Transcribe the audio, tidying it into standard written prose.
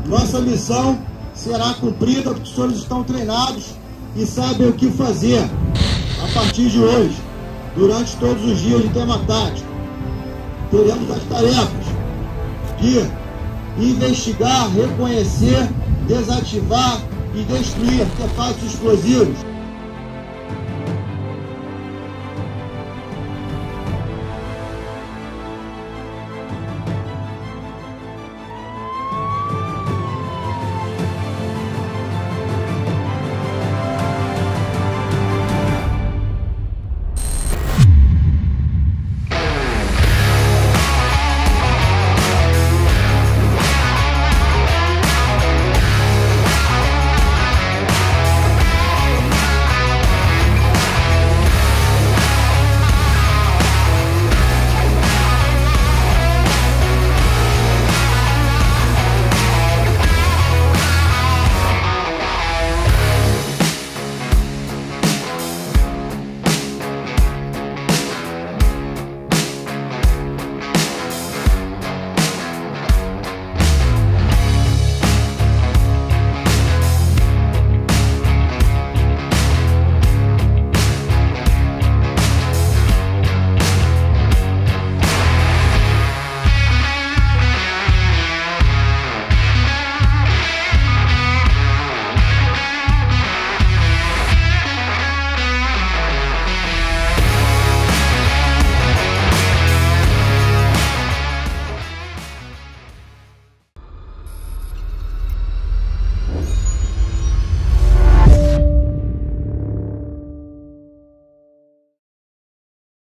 Nossa missão será cumprida porque os senhores estão treinados e sabem o que fazer a partir de hoje, durante todos os dias de tema tático. Teremos as tarefas de investigar, reconhecer, desativar e destruir artefatos explosivos